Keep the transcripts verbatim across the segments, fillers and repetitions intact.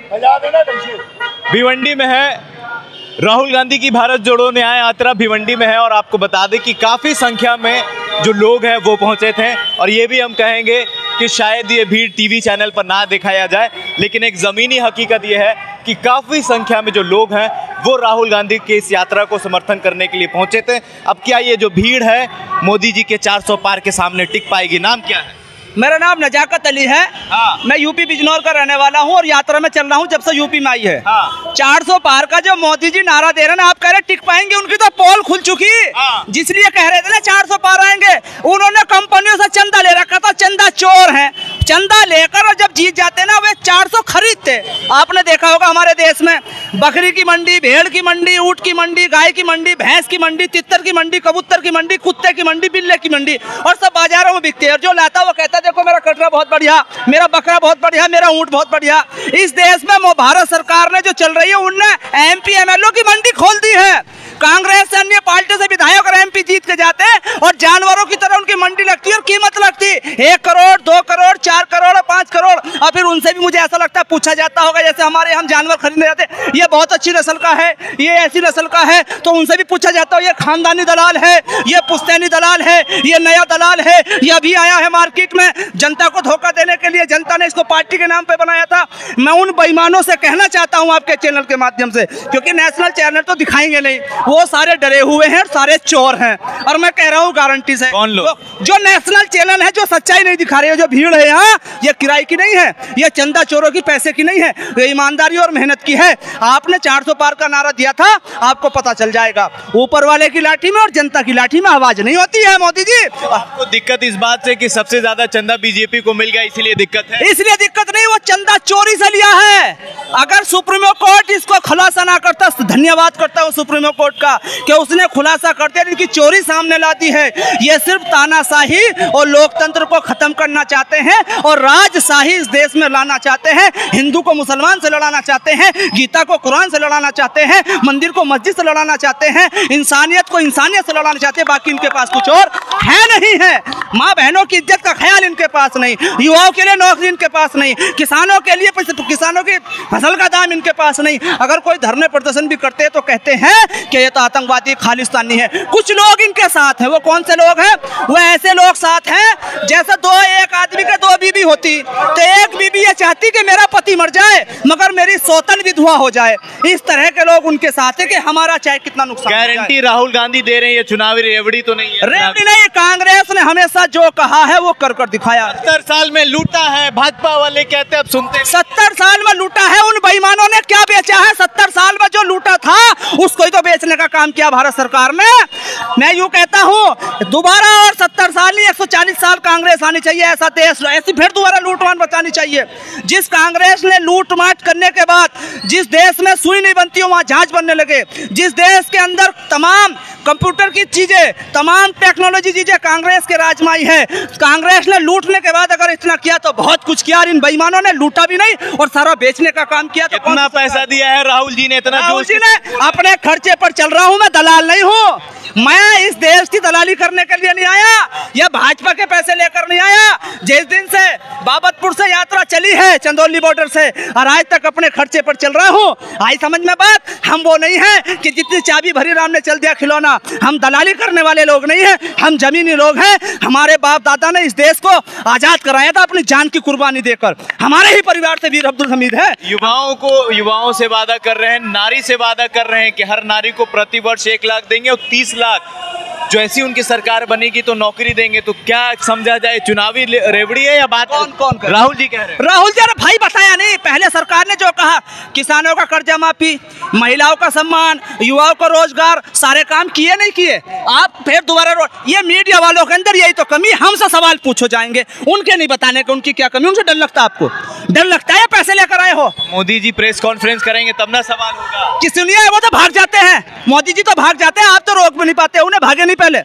भिवंडी में है राहुल गांधी की भारत जोड़ो न्याय यात्रा भिवंडी में है और आपको बता दें कि काफ़ी संख्या में जो लोग हैं वो पहुंचे थे और ये भी हम कहेंगे कि शायद ये भीड़ टीवी चैनल पर ना दिखाया जाए, लेकिन एक ज़मीनी हकीकत ये है कि काफ़ी संख्या में जो लोग हैं वो राहुल गांधी की इस यात्रा को समर्थन करने के लिए पहुंचे थे। अब क्या ये जो भीड़ है मोदी जी के चार सौ पार के सामने टिक पाएगी? नाम क्या है? मेरा नाम नजाकत अली है। हाँ। मैं यूपी बिजनौर का रहने वाला हूँ और यात्रा में चल रहा हूँ जब से यूपी में आई है। हाँ। चार सौ पार का जो मोदी जी नारा दे रहे हैं, आप कह रहे टिक पाएंगे, उनकी तो पोल खुल चुकी। हाँ। जिसलिए कह रहे थे ना चार सौ पार आएंगे, उन्होंने कंपनियों से चंदा ले रखा था, चंदा चोर हैं। चंदा लेकर और जब जीत जाते ना वे चार सौ खरीदते। आपने देखा होगा हमारे देश में बकरी की मंडी, भेड़ की मंडी, ऊँट की मंडी, गाय की मंडी, भैंस की मंडी, तितर की मंडी, कबूतर की मंडी, कुत्ते की मंडी, बिल्ले की मंडी, और सब बाजारों में बिकते हैं। और जो लाता वो कहता देखो मेरा कटरा बहुत बढ़िया, मेरा बकरा बहुत बढ़िया, मेरा ऊँट बहुत बढ़िया। इस देश में भारत सरकार ने जो चल रही है उनने एमपी एमएलओ की मंडी खोल दी है। कांग्रेस से अन्य पार्टी से विधायक और एमपी जीत के जाते हैं और जानवरों की तरह उनकी मंडी लगती है और कीमत लगती है एक करोड़, दो करोड़, चार करोड़ और पाँच करोड़। और फिर उनसे भी मुझे ऐसा लगता है पूछा जाता होगा, जैसे हमारे हम जानवर खरीदने जाते हैं, ये बहुत अच्छी नस्ल का है, ये ऐसी नस्ल का है, तो उनसे भी पूछा जाता है ये खानदानी दलाल है, ये पुश्तैनी दलाल है, ये नया दलाल है, ये अभी आया है मार्केट में जनता को धोखा देने के लिए। जनता ने इसको पार्टी के नाम पे बनाया था। मैं उन बेईमानों से कहना चाहता हूं आपके चैनल के माध्यम से, क्योंकि नेशनल चैनल तो दिखाएंगे नहीं, वो सारे डरे हुए हैं, सारे चोर हैं। और मैं कह रहा हूं गारंटी से, कौन लोग? जो नेशनल चैनल है जो सच्चाई नहीं दिखा रहे हैं, जो भीड़ है यहाँ, ये किराए की नहीं है, ये चंदा चोरों की पैसे की नहीं है, ये ईमानदारी और मेहनत की है। आपने चार सौ पार का नारा दिया था, आपको पता चल जाएगा। ऊपर वाले की लाठी में और जनता की लाठी में आवाज नहीं होती है मोदी जी। आपको दिक्कत इस बात से कि सबसे ज्यादा चंदा बीजेपी को मिल गया इसलिए दिक्कत है? इसलिए दिक्कत नहीं, वो चंदा चोरी से लिया है। अगर सुप्रीमो कोर्ट इसको खुलासा ना करता, धन्यवाद करता हूँ सुप्रीमो कोर्ट का कि उसने खुलासा करते इनकी चोरी सामने ला दी है। ये सिर्फ तानाशाही और लोकतंत्र को खत्म करना चाहते हैं और राजशाही इस देश में लाना चाहते हैं। हिंदू को मुसलमान से लड़ाना चाहते हैं, गीता को कुरान से लड़ाना चाहते हैं, मंदिर को मस्जिद से लड़ाना चाहते हैं, इंसानियत को इंसानियत से लड़ाना चाहते हैं। बाकी इनके पास कुछ और है नहीं है। माँ बहनों की इज्जत का ख्याल इनके पास नहीं, युवाओं के लिए नौकरी इनके पास नहीं, किसानों के लिए किसानों की फसल का दाम इनके पास नहीं। अगर कोई धरने प्रदर्शन भी करते हैं तो कहते हैं कि ये तो आतंकवादी खालिस्तानी है। कुछ लोग इनके साथ हैं। वो कौन से लोग हैं? वो ऐसे लोग साथ हैं जैसे दो एक आदमी के दो बीबी होती, तो एक बीबी ये चाहती कि मेरा पति मर जाए मगर मेरी सौतन विधवा हो जाए। इस तरह के लोग उनके साथ है कि हमारा चाहे कितना नुकसान। गारंटी राहुल गांधी दे रहे हैं, ये चुनावी रेवड़ी तो नहीं है? रेवड़ी नहीं, कांग्रेस ने हमेशा जो कहा है वो कर कर दिखाया। सत्तर साल में लूटा है, भाजपा वाले कहते अब सुनते। सत्तर साल में लूटा है, उन बेईमानों ने क्या बेचा है? सत्तर साल में जो लूटा था उसको ही तो बेचने का काम किया भारत सरकार ने। मैं यूं कहता हूं दोबारा और सत्तर साल नहीं एक सौ चालीस साल कांग्रेस आनी चाहिए, ऐसा देश ऐसी फिर दोबारा लूटमार बचानी चाहिए। जिस कांग्रेस ने लूटमाट करने के बाद जिस देश में सुई नहीं बनती हो वहां जहाज बनने लगे, जिस देश के अंदर तमाम कंप्यूटर की चीजें, तमाम टेक्नोलॉजी चीजें कांग्रेस के राज में आई है। कांग्रेस ने लूटने के बाद अगर इतना किया तो बहुत कुछ किया। इन बेईमानों ने लूटा भी नहीं और सारा बेचने का काम किया। तो इतना पैसा दिया है राहुल जी ने, इतना राहुल जी ने अपने खर्चे पर चल रहा हूं, मैं दलाल नहीं हूं। मैं इस देश की दलाली करने के लिए नहीं आया, या भाजपा के पैसे लेकर नहीं आया। जिस दिन से बाबतपुर से यात्रा चली है चंदौली बॉर्डर से और आज तक अपने खर्चे पर चल रहा हूँ। आई समझ में बात? हम वो नहीं है कि जितनी चाबी भरी राम ने चल दिया खिलौना। हम दलाली करने वाले लोग नहीं हैं, हम जमीनी लोग हैं। हमारे बाप दादा ने इस देश को आजाद कराया था अपनी जान की कुर्बानी देकर। हमारे ही परिवार से वीर अब्दुल हमीद है। युवाओं को युवाओं से वादा कर रहे हैं, नारी से वादा कर रहे हैं कि हर नारी को प्रति वर्ष एक लाख देंगे और तीस लाख जो ऐसी उनकी सरकार बनेगी तो नौकरी देंगे। तो क्या समझा जाए, चुनावी रेवड़ी है या बात? कौन कौन कर? राहुल जी कह रहे हैं। राहुल जी, अरे भाई बताया नहीं, पहले सरकार ने जो कहा किसानों का कर्जा माफी, महिलाओं का सम्मान, युवाओं को रोजगार, सारे काम किए नहीं किए? आप फिर दोबारा ये मीडिया वालों के अंदर यही तो कमी। हमसे सवाल पूछो जाएंगे, उनके नहीं बताने के उनकी क्या कमी। उनसे डर लगता है? आपको डर लगता है? पैसे लेकर आए हो। मोदी जी प्रेस कॉन्फ्रेंस करेंगे तब ना सवाल होगा। किसी ने वो तो भाग जाते हैं, मोदी जी तो भाग जाते हैं, आप तो रोक भी नहीं पाते, उन्हें भागे नहीं। पहले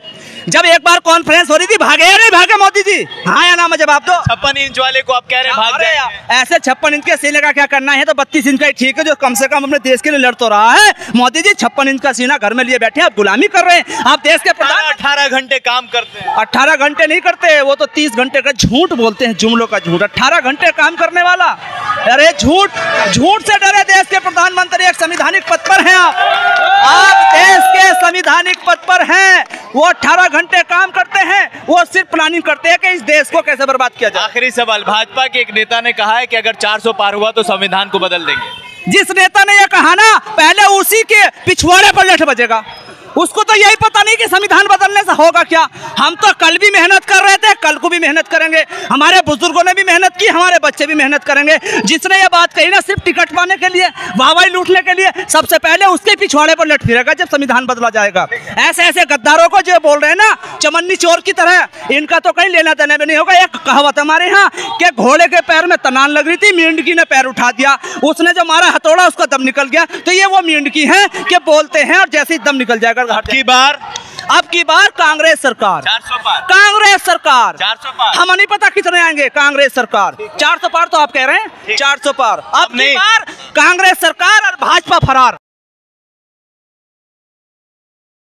जब एक बार कॉन्फ्रेंस हो रही थी, भागे या नहीं भागे मोदी जी? हाँ या ना में जवाब दो। छप्पन इंच वाले को आप कह रहे हैं भाग जाएंगे। ऐसे छप्पन इंच के सीने का क्या करना है? तो बत्तीस इंच का ही ठीक है, जो कम से कम अपने देश के लिए लड़ तो रहा है। मोदी जी छप्पन इंच का सीना घर में लिए बैठे, आप गुलामी कर रहे हैं। आप देश के प्रधान अठारह घंटे काम करते हैं। अठारह घंटे नहीं करते, वो तो तीस घंटे का झूठ बोलते हैं, जुमलों का झूठ। अठारह घंटे काम करने वाला, अरे झूठ झूठ से डरे देश के प्रधानमंत्री, एक संवैधानिक पद पर हैं आप आप देश के संवैधानिक पद पर हैं। वो अठारह घंटे काम करते हैं, वो सिर्फ प्लानिंग करते हैं कि इस देश को कैसे बर्बाद किया जाए। आखिरी सवाल, भाजपा के एक नेता ने कहा है कि अगर चार सौ पार हुआ तो संविधान को बदल देंगे। जिस नेता ने यह कहा ना, पहले उसी के पिछवाड़े पर लठ बजेगा। उसको तो यही पता नहीं कि संविधान बदलने से होगा क्या। हम तो कल भी मेहनत कर रहे थे, कल को भी मेहनत करेंगे। हमारे बुजुर्गों ने भी मेहनत की, हमारे बच्चे भी मेहनत करेंगे। जिसने ये बात कही ना सिर्फ टिकट पाने के लिए, वाहवाही लूटने के लिए, सबसे पहले उसके पिछवाड़े पर लट फिरेगा जब संविधान बदला जाएगा। ऐसे ऐसे गद्दारों को जो बोल रहे हैं ना चमन्नी चोर की तरह, इनका तो कहीं लेना देना भी नहीं होगा। एक कहावत हमारे यहाँ कि घोड़े के पैर में तनान लग रही थी, मेंढकी ने पैर उठा दिया, उसने जो मारा हथौड़ा उसका दम निकल गया। तो ये वो मेंढकी है कि बोलते हैं और जैसे ही दम निकल जाएगा। की बार अब की बार कांग्रेस सरकार, चार सौ पार, कांग्रेस सरकार चार सौ पार, हमें नहीं पता कितने आएंगे। कांग्रेस सरकार चार सौ पार तो आप कह रहे हैं, चार सौ पार। अब की बार कांग्रेस सरकार और भाजपा फरार।